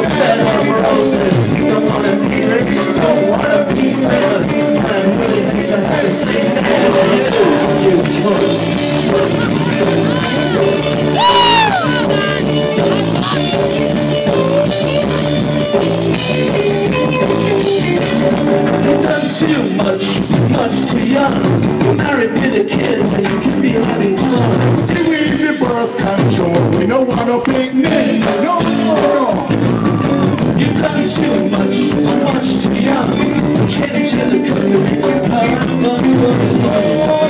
bed of roses. Don't wanna be rich, don't wanna be famous, and I really hate to have the same name as you cunt. You've done too much too young. You're married with a kid when you could be having fun. Give me the birth control, we don't want no picnic, no. You've done too much too young. Change to the cookery, power,